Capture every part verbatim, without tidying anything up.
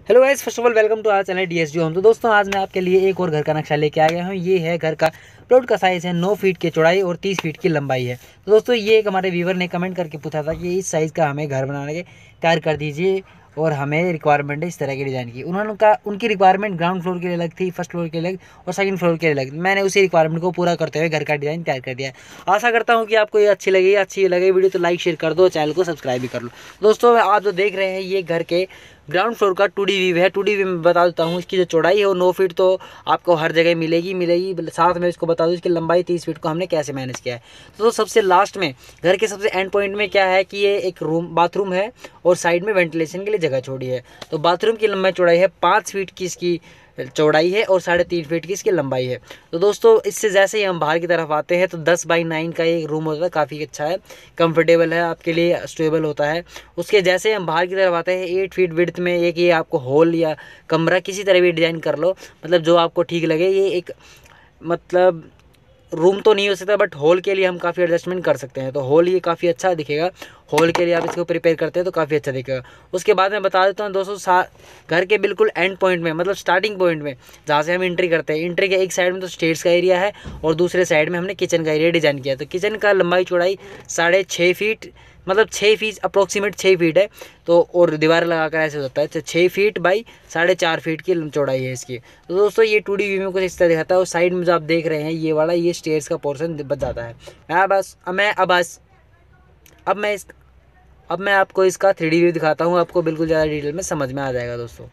Hello guys, first of all welcome to our channel DSD home. तो दोस्तों आज मैं आपके लिए एक और घर का नक्शा लेके आ गया हूँ। ये है घर का प्लॉट का साइज़ है नौ फीट की चौड़ाई और तीस फीट की लंबाई है। तो दोस्तों ये एक हमारे व्यूवर ने कमेंट करके पूछा था कि इस साइज़ का हमें घर बनाने के तैयार कर दीजिए और हमें रिक्वायरमेंट है इस तरह के डिज़ाइन की। उन्होंने कहा उनकी रिक्वायरमेंट ग्राउंड फ्लोर के लिए अलग थी, फर्स्ट फ्लोर के लिए अलग और सेकंड फ्लोर के लिए अलग। मैंने उसी रिक्वायरमेंट को पूरा करते हुए घर का डिज़ाइन तैयार कर दिया है। आशा करता हूँ कि आपको ये अच्छी लगी अच्छी लगे वीडियो तो लाइक शेयर कर दो, चैनल को सब्सक्राइब भी कर लो। दोस्तों आप जो देख रहे हैं ये घर के ग्राउंड फ्लोर का टू डी व्यू है। टू डी व्यू में बता देता हूँ इसकी जो चौड़ाई है वो नौ फीट तो आपको हर जगह मिलेगी मिलेगी साथ में इसको बता दूँ इसकी लंबाई तीस फीट को हमने कैसे मैनेज किया है। तो सबसे लास्ट में घर के सबसे एंड पॉइंट में क्या है कि ये एक रूम बाथरूम है और साइड में वेंटिलेशन के लिए जगह छोड़ी है। तो बाथरूम की लंबाई चौड़ाई है पाँच फीट की इसकी चौड़ाई है और साढ़े तीन फीट की इसकी लंबाई है। तो दोस्तों इससे जैसे ही हम बाहर की तरफ आते हैं तो दस बाई नाइन का ये रूम होता है, काफ़ी अच्छा है, कंफर्टेबल है, आपके लिए स्टेबल होता है। उसके जैसे हम बाहर की तरफ आते हैं एट फीट विड्थ में एक ये आपको हॉल या कमरा किसी तरह भी डिज़ाइन कर लो, मतलब जो आपको ठीक लगे। ये एक मतलब रूम तो नहीं हो सकता बट हॉल के लिए हम काफ़ी एडजस्टमेंट कर सकते हैं। तो हॉल ये काफ़ी अच्छा दिखेगा, हॉल के लिए आप इसको प्रिपेयर करते हैं तो काफ़ी अच्छा दिखेगा। उसके बाद मैं बता देता हूँ दोस्तों घर के बिल्कुल एंड पॉइंट में मतलब स्टार्टिंग पॉइंट में जहाँ से हम एंट्री करते हैं, एंट्री के एक साइड में तो स्टेयर्स का एरिया है और दूसरे साइड में हमने किचन का एरिया डिज़ाइन किया। तो किचन का लंबाई चौड़ाई साढ़े छः फीट मतलब छः फीट अप्रोक्सीमेट छः फीट है। तो और दीवार लगा कर ऐसे होता है तो छः फीट बाई साढ़े चार फीट की चौड़ाई है इसकी। तो दोस्तों ये टू डी व्यू में कुछ इस तरह दिखाता है और साइड में जो आप देख रहे हैं ये वाला ये स्टेयर्स का पोर्शन बच जाता है। मैं बस मैं अब बस अब मैं इस अब मैं आपको इसका थ्री डी व्यू दिखाता हूँ, आपको बिल्कुल ज़्यादा डिटेल में समझ में आ जाएगा दोस्तों।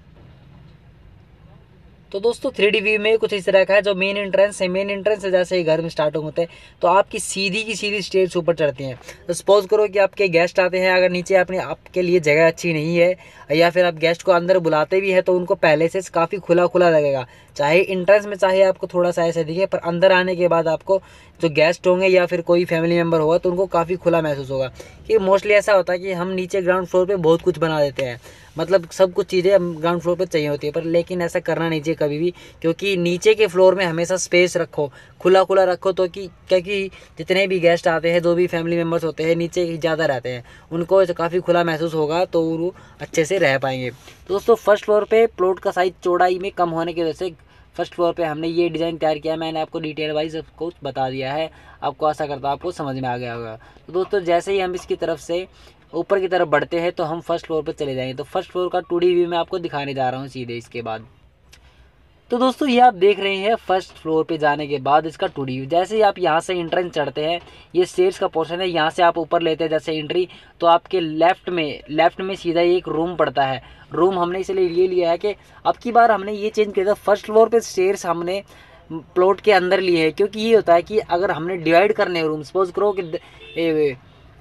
तो दोस्तों थ्री डी व्यू में कुछ इस तरह का है। जो मेन एंट्रेंस है मेन एंट्रेंस से जैसे ही घर में स्टार्ट होते हैं तो आपकी सीधी की सीधी स्टेयर्स ऊपर चढ़ती हैं। तो सपोज करो कि आपके गेस्ट आते हैं, अगर नीचे अपने आपके लिए जगह अच्छी नहीं है या फिर आप गेस्ट को अंदर बुलाते भी हैं तो उनको पहले से काफ़ी खुला खुला लगेगा, चाहे एंट्रेंस में चाहे आपको थोड़ा सा ऐसा दिखे, पर अंदर आने के बाद आपको जो गेस्ट होंगे या फिर कोई फैमिली मेम्बर होगा तो उनको काफ़ी खुला महसूस होगा। कि मोस्टली ऐसा होता है कि हम नीचे ग्राउंड फ्लोर पे बहुत कुछ बना देते हैं, मतलब सब कुछ चीज़ें ग्राउंड फ्लोर पे चाहिए होती है, पर लेकिन ऐसा करना नहीं चाहिए कभी भी, क्योंकि नीचे के फ्लोर में हमेशा स्पेस रखो, खुला खुला रखो। तो कि क्योंकि जितने भी गेस्ट आते हैं जो भी फैमिली मेम्बर्स होते हैं नीचे ज़्यादा रहते हैं, उनको काफ़ी खुला महसूस होगा तो वो अच्छे से रह पाएंगे। तो दोस्तों फर्स्ट फ्लोर पे प्लॉट का साइज चौड़ाई में कम होने की वजह से फर्स्ट फ्लोर पे हमने ये डिज़ाइन तैयार किया। मैंने आपको डिटेल वाइज कुछ बता दिया है, आपको आशा करता हूँ आपको समझ में आ गया होगा। तो दोस्तों जैसे ही हम इसकी तरफ से ऊपर की तरफ बढ़ते हैं तो हम फर्स्ट फ्लोर पर चले जाएंगे। तो फर्स्ट फ्लोर का टू डी व्यू मैं आपको दिखाने जा रहा हूँ सीधे इसके बाद। तो दोस्तों ये आप देख रहे हैं फर्स्ट फ्लोर पे जाने के बाद इसका टू डी व्यू। जैसे ही आप यहाँ से एंट्रेंस चढ़ते हैं, ये स्टेयर्स का पोर्शन है, यहाँ से आप ऊपर लेते हैं जैसे एंट्री, तो आपके लेफ्ट में लेफ्ट में सीधा एक रूम पड़ता है। रूम हमने इसलिए ये लिया है कि अब की बार हमने ये चेंज किया था, फर्स्ट फ्लोर पे स्टेयर्स हमने प्लॉट के अंदर लिए है, क्योंकि ये होता है कि अगर हमने डिवाइड करने रूम, सपोज करो कि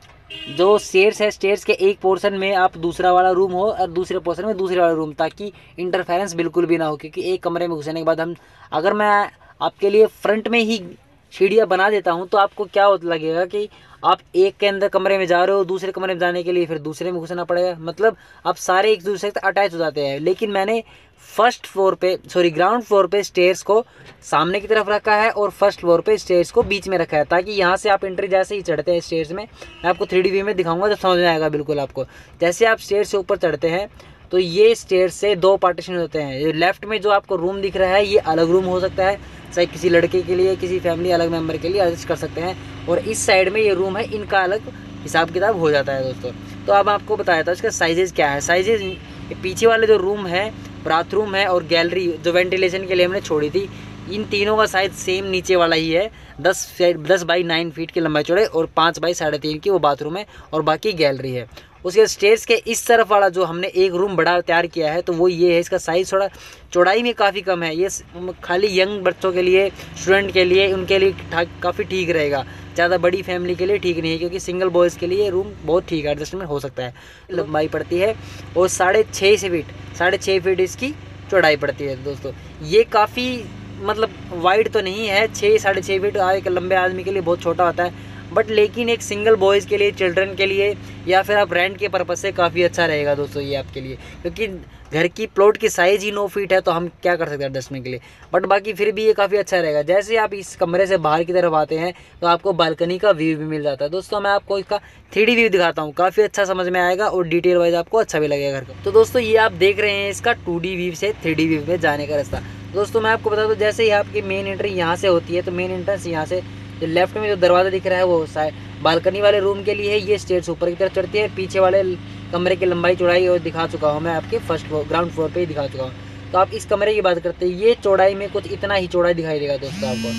जो स्टेयर्स है स्टेयर्स के एक पोर्शन में आप दूसरा वाला रूम हो और दूसरे पोर्शन में दूसरे वाला रूम, ताकि इंटरफेरेंस बिल्कुल भी ना हो। क्योंकि एक कमरे में घुसने के बाद हम अगर मैं आपके लिए फ्रंट में ही सीढ़ियाँ बना देता हूँ तो आपको क्या लगेगा कि आप एक के अंदर कमरे में जा रहे हो, दूसरे कमरे में जाने के लिए फिर दूसरे में घुसना पड़ेगा, मतलब आप सारे एक दूसरे से अटैच हो जाते हैं। लेकिन मैंने फर्स्ट फ्लोर पे सॉरी ग्राउंड फ्लोर पे स्टेयर्स को सामने की तरफ रखा है और फर्स्ट फ्लोर पे स्टेयर्स को बीच में रखा है, ताकि यहाँ से आप एंट्री जैसे ही चढ़ते हैं स्टेयर्स में, मैं आपको थ्री डी व्यू में दिखाऊंगा तो समझ में आएगा बिल्कुल आपको। जैसे आप स्टेयर्स से ऊपर चढ़ते हैं तो ये स्टेयर्स से दो पार्टीशन होते हैं। लेफ्ट में जो आपको रूम दिख रहा है ये अलग रूम हो सकता है, चाहे किसी लड़के के लिए किसी फैमिली अलग मेम्बर के लिए एडजस्ट कर सकते हैं, और इस साइड में ये रूम है, इनका अलग हिसाब किताब हो जाता है दोस्तों। तो अब आपको बताया था इसका साइजेज़ क्या है। साइजेज़ पीछे वाले जो रूम है, बाथरूम है और गैलरी जो वेंटिलेशन के लिए हमने छोड़ी थी, इन तीनों का साइज सेम नीचे वाला ही है। दस दस बाई नाइन फीट की लंबाई चौड़ाई और पाँच बाई साढ़े तीन की वो बाथरूम है और बाकी गैलरी है। उसके स्टेयर्स के इस तरफ वाला जो हमने एक रूम बड़ा तैयार किया है तो वो ये है, इसका साइज़ थोड़ा चौड़ाई में काफ़ी कम है। ये खाली यंग बच्चों के लिए, स्टूडेंट के लिए, उनके लिए काफ़ी ठीक रहेगा, ज़्यादा बड़ी फैमिली के लिए ठीक नहीं है, क्योंकि सिंगल बॉयज़ के लिए रूम बहुत ठीक है, एडजस्टमेंट हो सकता है। लंबाई पड़ती है और साढ़े छः से फीट साढ़े छः फीट इसकी चौड़ाई पड़ती है। दोस्तों ये काफ़ी मतलब वाइड तो नहीं है, छः साढ़े छः फीट एक लंबे आदमी के लिए बहुत छोटा होता है, बट लेकिन एक सिंगल बॉयज़ के लिए, चिल्ड्रन के लिए, या फिर आप रेंट के पर्पज़ से काफ़ी अच्छा रहेगा दोस्तों ये आपके लिए, क्योंकि घर की प्लॉट की साइज़ ही नौ फीट है, तो हम क्या कर सकते हैं एडजस्टने के लिए। बट बाकी फिर भी ये काफ़ी अच्छा रहेगा। जैसे आप इस कमरे से बाहर की तरफ आते हैं तो आपको बालकनी का व्यू भी मिल जाता है। दोस्तों मैं आपको इसका थ्री डी व्यू दिखाता हूँ, काफ़ी अच्छा समझ में आएगा और डिटेल वाइज आपको अच्छा भी लगेगा घर का। तो दोस्तों ये आप देख रहे हैं इसका टू डी व्यू से थ्री डी व्यू में जाने का रास्ता। दोस्तों मैं आपको बता दूँ, जैसे ही आपकी मेन एंट्री यहाँ से होती है, तो मेन एंट्रेंस यहाँ से जो लेफ्ट में जो दरवाज़ा दिख रहा है वो साइड बालकनी वाले रूम के लिए है। ये स्टेयर्स ऊपर की तरफ चढ़ती है। पीछे वाले कमरे की लंबाई चौड़ाई और दिखा चुका हूँ मैं आपके फर्स्ट फ्लोर ग्राउंड फ्लोर पे ही दिखा चुका हूँ। तो आप इस कमरे की बात करते हैं, ये चौड़ाई में कुछ इतना ही चौड़ाई दिखाई देगा दोस्तों आपको।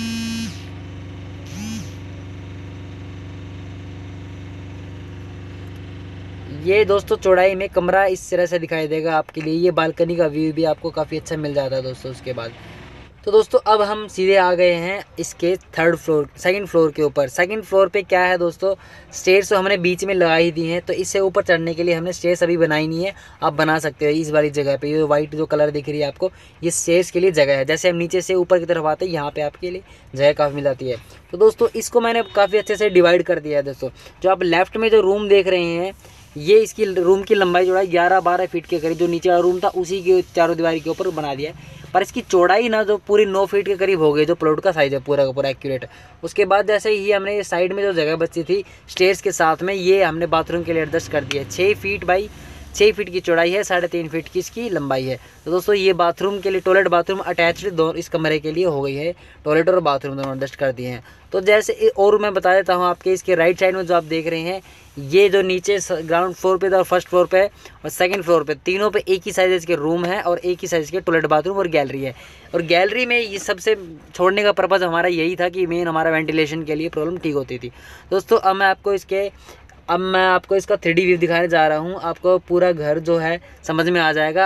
ये दोस्तों चौड़ाई में कमरा इस तरह से दिखाई देगा आपके लिए। ये बालकनी का व्यू भी आपको काफ़ी अच्छा मिल जाता है दोस्तों। उसके बाद तो दोस्तों अब हम सीधे आ गए हैं इसके थर्ड फ्लोर सेकंड फ्लोर के ऊपर। सेकंड फ्लोर पे क्या है दोस्तों, स्टेयर्स तो हमने बीच में लगा ही दी हैं, तो इससे ऊपर चढ़ने के लिए हमने स्टेयर्स अभी बनाई नहीं है। आप बना सकते हो इस वाली जगह पे। ये वाइट जो कलर दिख रही है आपको, ये स्टेयर्स के लिए जगह है। जैसे हम नीचे से ऊपर की तरफ आते हैं, यहाँ पर आपके लिए जगह काफ़ी मिल जाती है। तो दोस्तों इसको मैंने काफ़ी अच्छे से डिवाइड कर दिया है दोस्तों। जो आप लेफ्ट में जो रूम देख रहे हैं, ये इसकी रूम की लंबाई चौड़ाई ग्यारह बारह फीट के करीब, जो नीचे वाला रूम था उसी के चारों दीवारी के ऊपर बना दिया है। पर इसकी चौड़ाई ना जो पूरी नौ फीट के करीब हो गई, जो प्लॉट का साइज़ है पूरा का पूरा एक्यूरेट। उसके बाद जैसे ही हमने साइड में जो जगह बची थी स्टेयर्स के साथ में, ये हमने बाथरूम के लिए एडजस्ट कर दिया है। छः फीट बाई छः फीट की चौड़ाई है, साढ़े तीन फीट की इसकी लंबाई है। तो दोस्तों ये बाथरूम के लिए, टॉयलेट बाथरूम अटैच्ड दो इस कमरे के लिए हो गई है। टॉयलेट और बाथरूम दोनों एडजस्ट कर दिए हैं। तो जैसे और मैं बता देता हूँ आपके इसके राइट साइड में जो आप देख रहे हैं, ये जो नीचे ग्राउंड फ्लोर पे था, फर्स्ट फ्लोर पे और सेकंड फ्लोर पे, तीनों पे एक ही साइज़ के रूम है और एक ही साइज़ के टॉयलेट बाथरूम और गैलरी है। और गैलरी में ये सबसे छोड़ने का पर्पज़ हमारा यही था कि मेन हमारा वेंटिलेशन के लिए प्रॉब्लम ठीक होती थी। दोस्तों अब मैं आपको इसके अब मैं आपको इसका थ्री डी व्यू दिखाने जा रहा हूँ। आपको पूरा घर जो है समझ में आ जाएगा।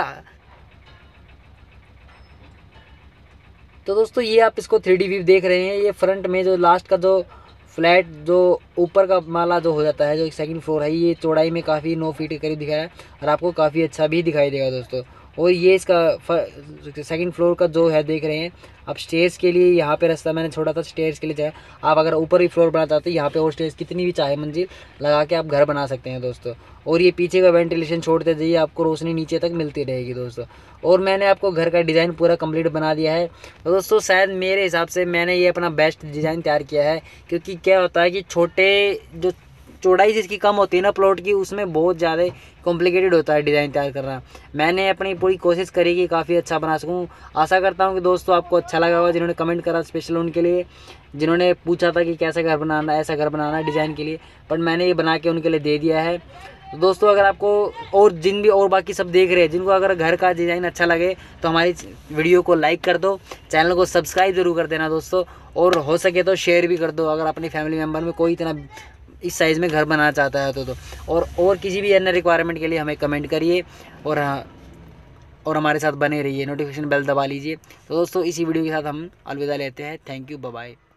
तो दोस्तों ये आप इसको थ्री डी व्यू देख रहे हैं। ये फ्रंट में जो लास्ट का जो फ्लैट जो ऊपर का माला जो हो जाता है, जो सेकंड फ्लोर है, ये चौड़ाई में काफ़ी नौ फीट के करीब दिखाया है और आपको काफ़ी अच्छा भी दिखाई देगा दोस्तों। और ये इसका सेकंड फ्लोर का जो है देख रहे हैं आप, स्टेयर्स के लिए यहाँ पे रास्ता मैंने छोड़ा था स्टेयर्स के लिए जगह। आप अगर ऊपर ही फ्लोर बनाना चाहते हैं, यहाँ पे और स्टेयर्स कितनी भी चाहे मंजिल लगा के आप घर बना सकते हैं दोस्तों। और ये पीछे का वेंटिलेशन छोड़ते जाइए, आपको रोशनी नीचे तक मिलती रहेगी दोस्तों। और मैंने आपको घर का डिज़ाइन पूरा कंप्लीट बना दिया है। तो दोस्तों शायद मेरे हिसाब से मैंने ये अपना बेस्ट डिज़ाइन तैयार किया है, क्योंकि क्या होता है कि छोटे जो चौड़ाई जिसकी कम होती है ना प्लॉट की, उसमें बहुत ज़्यादा कॉम्प्लिकेटेड होता है डिज़ाइन तैयार करना। मैंने अपनी पूरी कोशिश करी कि काफ़ी अच्छा बना सकूं। आशा करता हूं कि दोस्तों आपको अच्छा लगा होगा। जिन्होंने कमेंट करा स्पेशल उनके लिए, जिन्होंने पूछा था कि कैसा घर बनाना, ऐसा घर बनाना डिज़ाइन के लिए, बट मैंने ये बना के उनके लिए दे दिया है। तो दोस्तों अगर आपको और जिन भी और बाकी सब देख रहे हैं, जिनको अगर घर का डिज़ाइन अच्छा लगे तो हमारी वीडियो को लाइक कर दो, चैनल को सब्सक्राइब ज़रूर कर देना दोस्तों, और हो सके तो शेयर भी कर दो अगर अपनी फैमिली मेम्बर में कोई इतना इस साइज़ में घर बनाना चाहता है तो, तो। और और किसी भी अन्य रिक्वायरमेंट के लिए हमें कमेंट करिए और और हमारे साथ बने रहिए, नोटिफिकेशन बेल दबा लीजिए। तो दोस्तों इसी वीडियो के साथ हम अलविदा लेते हैं। Thank you, bye bye.